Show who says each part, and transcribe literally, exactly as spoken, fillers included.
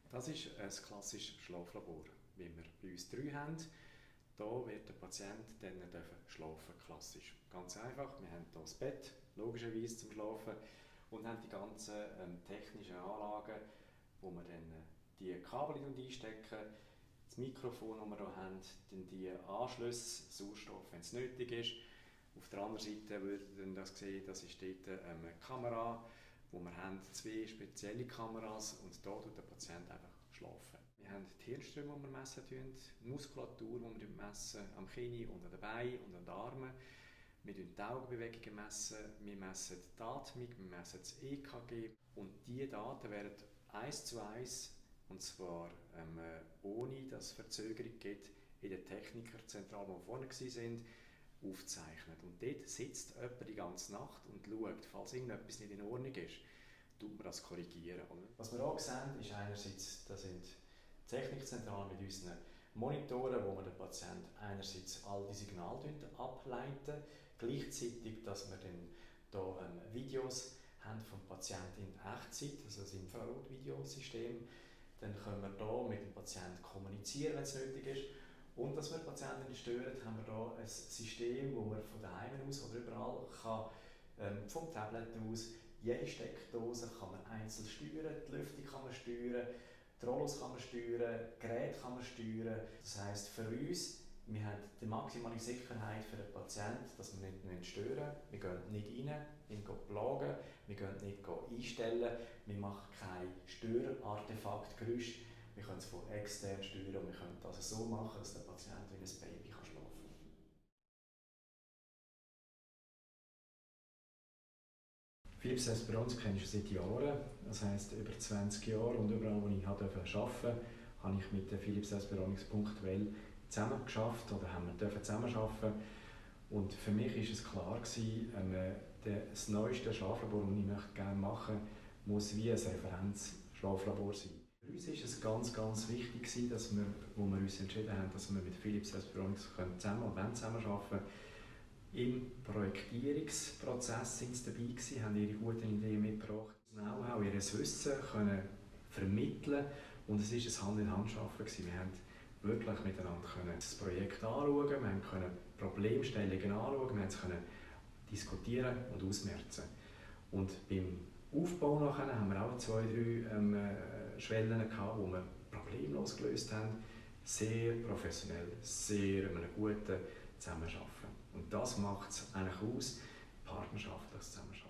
Speaker 1: Das ist ein klassisches Schlaflabor, wie wir bei uns drei haben. Hier wird der Patient dann schlafen, klassisch. Ganz einfach, wir haben hier das Bett, logischerweise zum Schlafen, und haben die ganzen ähm, technischen Anlagen, wo wir dann äh, die Kabel einstecken, das Mikrofon, das wir hier haben, dann die Anschlüsse, Sauerstoff, wenn es nötig ist. Auf der anderen Seite würdet ihr das sehen, das ist dort ähm, eine Kamera, wo wir haben zwei spezielle Kameras, und hier tut der Patient einfach schlafen. Wir haben die Hirnströme, die wir messen, die Muskulatur, die wir messen, am Knie und an den Beinen und an den Armen. Wir messen die Augenbewegungen, messen, wir messen die Atmung, wir messen das E K G, und diese Daten werden eins zu eins, und zwar ähm, ohne dass es Verzögerung gibt, in der Technikerzentrale, wo wir vorne waren, aufzeichnet. Und dort sitzt jemand die ganze Nacht und schaut, falls irgendetwas nicht in Ordnung ist, tut man das korrigieren. Was wir auch sehen, ist einerseits, das sind die Technikzentralen mit unseren Monitoren, wo wir den Patienten einerseits all die Signale ableiten, gleichzeitig, dass wir dann hier ähm, Videos haben vom Patienten in Echtzeit, also das Infrarot-Videosystem. Dann können wir hier mit dem Patienten kommunizieren, wenn es nötig ist. Und dass wir die Patienten nicht stören, haben wir hier ein System, wo man von daheim aus oder überall kann, ähm, vom Tablet aus, jede Steckdose kann man einzeln steuern, die Lüftung kann man steuern, die Rollos kann man steuern, die Geräte kann man steuern. Das heisst für uns, wir haben die maximale Sicherheit für den Patienten, dass wir nicht stören. Wir gehen nicht rein, ihn plagen, wir gehen nicht einstellen, wir machen kein Störartefaktgeräusch. Wir können es von extern steuern und wir können das so machen, dass der Patient wie ein Baby schlafen kann. Philips Esperance kenne ich schon seit Jahren, das heisst über zwanzig Jahre, und überall, wo ich arbeiten durfte, habe ich mit der Philips Esperance punktuell zusammen geschafft oder haben wir zusammenarbeiten. Und für mich war es klar gewesen, ähm, das neueste Schlaflabor, das ich gerne machen möchte, muss wie ein Referenz-Schlaflabor sein. Für uns war es ganz, ganz wichtig, dass wir, wo wir uns entschieden haben, dass wir mit Philips Esperance zusammen und zusammenarbeiten können. Im Projektierungsprozess sind sie dabei gewesen, haben ihre guten Ideen mitgebracht, das Know-how, ihr Wissen können vermitteln, und es war ein Hand-in-Hand-Arbeiten. Wir haben wirklich miteinander können das Projekt anschauen, wir können Problemstellungen anschauen, wir können diskutieren und ausmerzen. Und beim Aufbau nachher haben wir auch zwei, drei ähm, Schwellen gehabt, wo wir problemlos gelöst haben, sehr professionell, sehr in einem guten Zusammenarbeiten. Und das macht es eigentlich aus, partnerschaftliches Zusammenarbeiten.